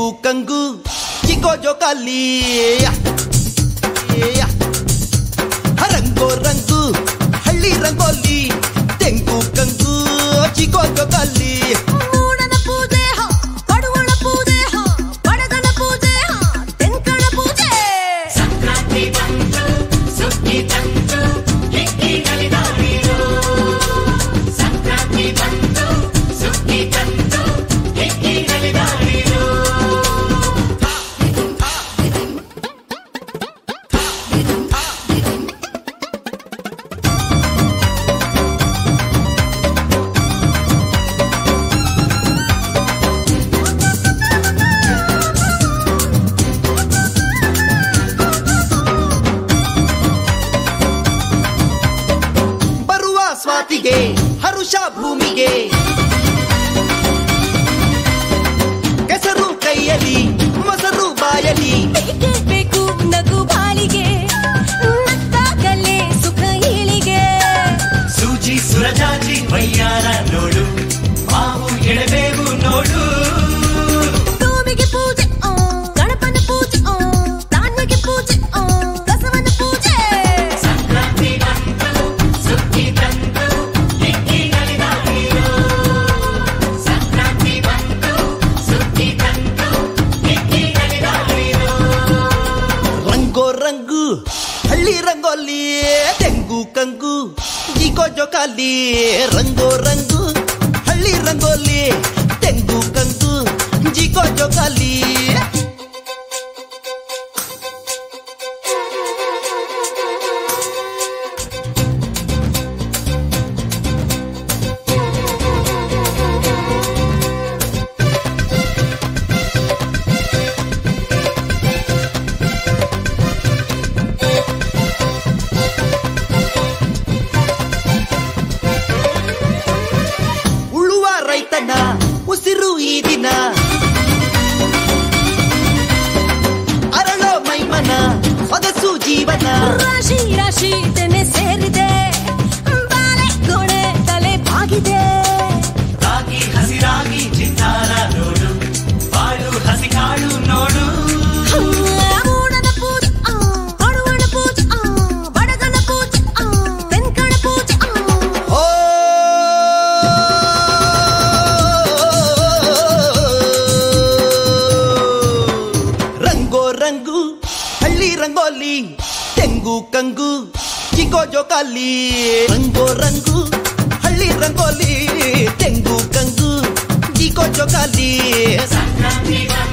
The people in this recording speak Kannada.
ಕಂಗು ಚಿಕೋ ಜೋಕಾಲಿ ರಂಗೋ ರಂಗು ಹಳ್ಳಿ ರಂಗೋಲಿ ತೆಂಗು ಕಂಗು ಚಿಕೋ ಜೋಕಾಲಿ ಸ್ವಾತಿಗೆ ಹರುಷ ಭೂಮಿಗೆ ಕೆಸರು ಕೈಯಲ್ಲಿ ಮೊಸರು ಬಾಯಲಿ ಬೇಕು ನಗು ಬಾಳಿಗೆ ನತ್ತಾಗಲೇ ಸುಖ ಏಳಿಗೆ ಸೂಜಿ ಸುರಜಾಜಿ ವಯ್ಯಾರ ನೋಡು ಮಾವು ಎಳೆಬೇವು ನೋಡು ಭೂಮಿಗೆ ಪೂಜೆ ಗಣಪನ ಪೂಜೆ ಧಾನ್ಯಗೆ ಪೂಜೆ ಕಸವನ ಪೂಜೆ ಸಂಕ್ರಾಂತಿ ಬಂತು ಸುಗ್ಗಿ ತಂತು ಹಿಗ್ಗಿನಲಿದಾಡಿರೋ ಸಂಕ್ರಾಂತಿ ಬಂತು ಸುಗ್ಗಿ ತಂತು ಹಿಗ್ಗಿನಲಿದಾಡಿರೋ ರಂಗೋ ರಂಗು ಹಳ್ಳಿ ರಂಗೋಲಿ ತೆಂಗು ಕಂಗು ಚಿಕೋ ಜೋಕಾಲಿ ರಂಗೋ ರಂಗು ಹಳ್ಳಿ ರಂಗೋಲಿ ತೆಂಗು ಕಂಗು ಚಿಕೋ ಜೋಕಾಲಿ ರೈತನ ಉಸಿರು ಈ ದಿನ ಅರಳೋ ಮೈಮನ ಸೊಗಸು ಜೀವನ ರಾಶಿ ರಾಶಿ ತೆನೆ ಸೇರಿದೆ ಬಾಳೆ ಕೊಡೆ ತಲೆ ಬಾಗಿದೆ ರಾಗಿ ಹಸಿರಾಗಿ ಚಿತ್ತಾರ ನೋಡು ಬಾಳು ಹಸಿ ಕಾಳು ನೋಡು ಮೂಡನ ಪೂಜೆ ಹಡುವಣ ಪೂಜೆ ಬಡಗನ ಪೂಜೆ ತೆನ್ಕಣ ಪೂಜೆ ಓ ರಂಗೋ ರಂಗು ಹಳ್ಳಿ ರಂಗೋಲಿ ತೆಂಗು ಕಂಗು ಚಿಕೋ ಜೋಕಾಲಿ ರಂಗೋ ರಂಗು ಹಳ್ಳಿ ರಂಗೋಲಿ ತೆಂಗು ಕಂಗು ಚಿಕೋ ಜೋಕಾಲಿ ಸಂಕ್ರಾಂತಿ